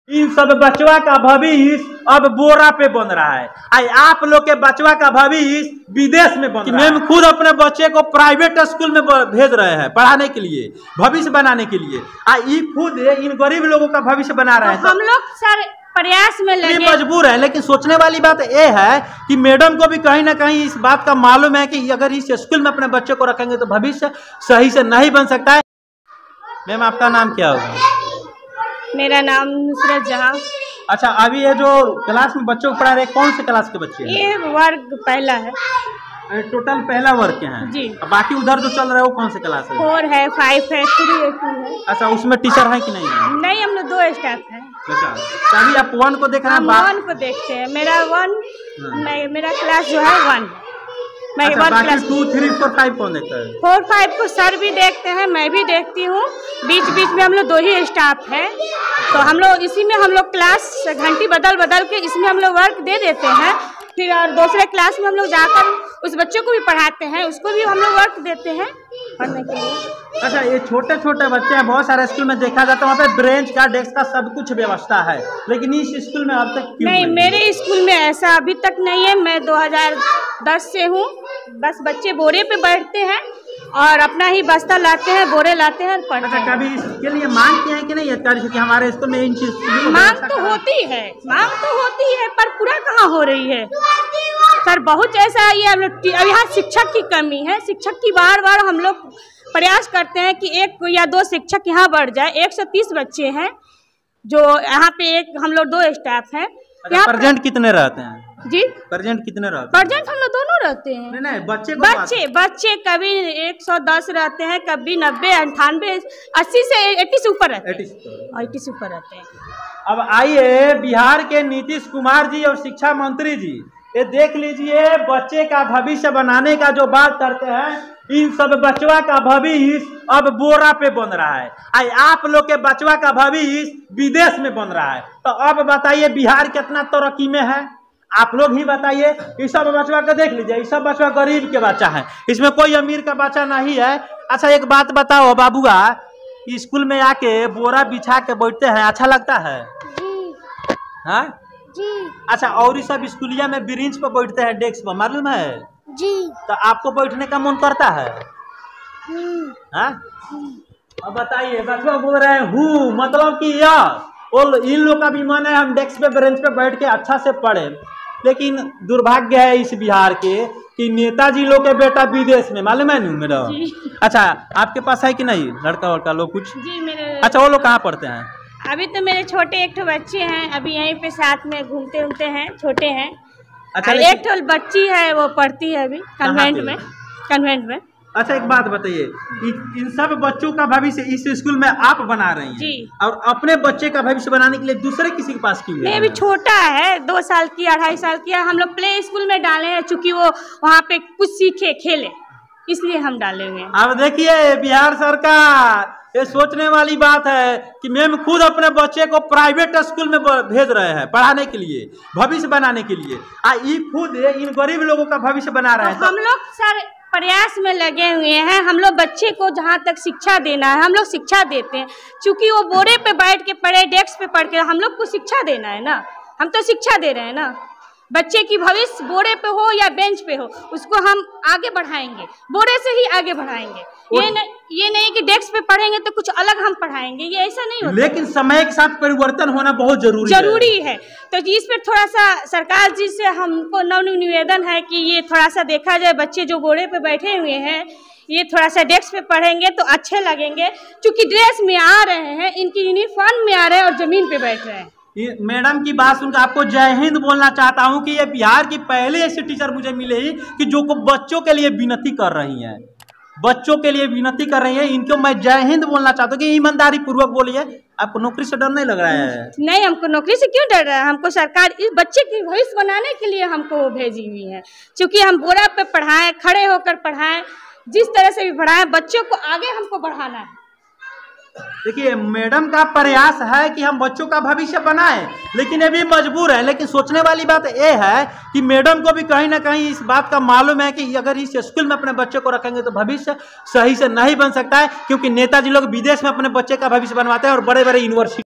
इन सब बचवा का भविष्य अब बोरा पे बन रहा है। आई आप लोग के बचवा का भविष्य विदेश में बन रहा है। मैं खुद अपने बच्चे को प्राइवेट स्कूल में भेज रहे हैं पढ़ाने के लिए, भविष्य बनाने के लिए। आई खुद इन गरीब लोगों का भविष्य बना रहे हैं। हम लोग सर प्रयास में लगे मजबूर है, लेकिन सोचने वाली बात यह है कि मैडम को भी कहीं ना कहीं इस बात का मालूम है कि अगर इस स्कूल में अपने बच्चे को रखेंगे तो भविष्य सही से नहीं बन सकता है। मैम आपका नाम क्या होगा? मेरा नाम नुसरत जहां। अच्छा, अभी ये जो क्लास में बच्चों को पढ़ा रहे कौन से क्लास के बच्चे हैं? ये वर्ग पहला है। टोटल पहला वर्ग के हैं जी। बाकी उधर जो चल रहा है वो कौन से क्लास है? 4 है, 5 है, 3 है, 2 है। अच्छा, उसमें टीचर है कि नहीं है? नहीं, हम लोग 2 स्टाफ हैं। अच्छा, तभी आप 1 को देख रहे हैं? हम 1 को देखते हैं। मेरा 1 मेरा क्लास जो है 1। मैं अच्छा, बाकी 2, 3, 4, 5 कौन देखता है? 4, 5 को सर भी देखते हैं, मैं भी देखती हूँ। बीच बीच में हम लोग 2 ही स्टाफ हैं, तो हम लोग इसी में हम लोग क्लास घंटी बदल बदल के इसमें हम लोग वर्क दे देते हैं। फिर और दूसरे क्लास में हम लोग जाकर उस बच्चों को भी पढ़ाते हैं, उसको भी हम लोग वर्क देते हैं पढ़ने के लिए। अच्छा, ये छोटे छोटे बच्चे हैं, बहुत सारे स्कूल में देखा जाता है वहाँ पे ब्रेंच का, डेस्क का सब कुछ व्यवस्था है, लेकिन इस स्कूल में अब तक क्यों नहीं? मेरे स्कूल में ऐसा अभी तक नहीं है। मैं 2010 से हूँ। बस बच्चे बोरे पे बैठते हैं और अपना ही बस्ता लाते हैं, बोरे लाते हैं और पढ़ते हैं। कभी इसके लिए मांग किया है कि नहीं अधिकारी कि हमारे स्कूल में इन चीज? मांग तो होती है, पर पूरा कहाँ हो रही है सर। बहुत ऐसा है, हम लोग यहाँ शिक्षक की कमी है। शिक्षक की बार बार हम लोग प्रयास करते हैं कि 1 या 2 शिक्षक यहाँ बढ़ जाए। 130 बच्चे हैं जो यहाँ पे, हम लोग 2 स्टाफ हैं। प्रेजेंट कितने रहते हैं जी? प्रेजेंट कितने रहते हैं? प्रेजेंट हम लोग दोनों रहते हैं। नहीं, बच्चे कभी 110 रहते हैं, कभी 90, 98, 80 से 80 से ऊपर रहते हैं। 80 से ऊपर रहते हैं। अब आइए बिहार के नीतीश कुमार जी और शिक्षा मंत्री जी, ये देख लीजिए बच्चे का भविष्य बनाने का जो बात करते हैं, इन सब बचवा का भविष्य अब बोरा पे बन रहा है। आई आप लोग के बचवा का भविष्य विदेश में बन रहा है। तो अब बताइए बिहार कितना तरक्की में है, आप लोग ही बताइए। इस सब बचवा को देख लीजिए, इस सब बचवा गरीब के बच्चा है, इसमें कोई अमीर का बच्चा नहीं है। अच्छा, एक बात बताओ बाबूआ, स्कूल में आके बोरा बिछा के बैठते हैं, अच्छा लगता है? हाँ जी। अच्छा, और इस सब स्कूलिया में ब्रेंच पर बैठते हैं, डेस्क पर, मालूम है जी। तो आपको बैठने का मन करता है? हाँ, अब बताइए। बच्चों बोल रहे हैं हूँ, मतलब कि और इन लोग का भी मन है हम डेस्क पे ब्रेंच पे बैठ के अच्छा से पढ़े, लेकिन दुर्भाग्य है इस बिहार के कि नेताजी लोग के बेटा विदेश में, मालूम है नहीं मेरा? अच्छा, आपके पास है कि नहीं लड़का वड़का लोग कुछ? जी मेरे। अच्छा, वो लोग कहाँ पढ़ते हैं? अभी तो मेरे छोटे 1 बच्चे हैं, अभी यहीं पे साथ में घूमते उमते हैं, छोटे हैं। अच्छा, 1 बच्ची है, वो पढ़ती है अभी कन्वेंट में। अच्छा, एक बात बताइए, इन सब बच्चों का भविष्य इस स्कूल में आप बना रही हैं जी, और अपने बच्चे का भविष्य बनाने के लिए दूसरे किसी के पास क्यों? नहीं, अभी छोटा है, 2 साल की, 2.5 साल की है। हम लोग प्ले स्कूल में डाले हैं, चूंकि वो वहाँ पे कुछ सीखे, खेले, इसलिए हम डाले हुए हैं। अब देखिए बिहार सरकार, ये सोचने वाली बात है कि मैम खुद अपने बच्चे को प्राइवेट स्कूल में भेज रहे हैं पढ़ाने के लिए, भविष्य बनाने के लिए। ये खुद इन गरीब लोगों का भविष्य बना रहे हैं। हम लोग सर प्रयास में लगे हुए हैं। हम लोग बच्चे को जहाँ तक शिक्षा देना है, हम लोग शिक्षा देते हैं। चूंकि वो बोरे पे बैठ के पढ़े, डेस्क पे पढ़ के, हम लोग को शिक्षा देना है ना, हम तो शिक्षा दे रहे हैं ना। बच्चे की भविष्य बोरे पे हो या बेंच पे हो, उसको हम आगे बढ़ाएंगे, बोरे से ही आगे बढ़ाएंगे। ये नहीं कि डेस्क पे पढ़ेंगे तो कुछ अलग हम पढ़ाएंगे, ये ऐसा नहीं होता। लेकिन समय के साथ परिवर्तन होना बहुत जरूरी है। तो इस पर थोड़ा सा सरकार जी से हमको निवेदन है कि ये थोड़ा सा देखा जाए। बच्चे जो बोरे पे बैठे हुए हैं, ये थोड़ा सा डेस्क पे पढ़ेंगे तो अच्छे लगेंगे, क्योंकि ड्रेस में आ रहे हैं, इनकी यूनिफॉर्म में आ रहे हैं और जमीन पे बैठ रहे हैं। मैडम की बात सुनकर आपको जय हिंद बोलना चाहता हूं कि ये बिहार की पहले ऐसी टीचर मुझे मिले ही कि जो को बच्चों के लिए विनती कर रही हैं, बच्चों के लिए विनती कर रही हैं। इनको मैं जय हिंद बोलना चाहता हूँ कि ईमानदारी पूर्वक बोलिए। आपको नौकरी से डर नहीं लग रहा है? नहीं, हमको नौकरी से क्यों डर रहा है? हमको सरकार इस बच्चे की भविष्य बनाने के लिए हमको वो भेजी हुई है। क्योंकि हम बोरा पे पढ़ाएं, खड़े होकर पढ़ाएं, जिस तरह से भी पढ़ाएं, बच्चों को आगे हमको बढ़ाना है। देखिए मैडम का प्रयास है कि हम बच्चों का भविष्य बनाएं, लेकिन ये भी मजबूर है। लेकिन सोचने वाली बात यह है कि मैडम को भी कहीं ना कहीं इस बात का मालूम है कि अगर इस स्कूल में अपने बच्चे को रखेंगे तो भविष्य सही से नहीं बन सकता है, क्योंकि नेताजी लोग विदेश में अपने बच्चे का भविष्य बनवाते हैं और बड़े बड़े यूनिवर्सिटी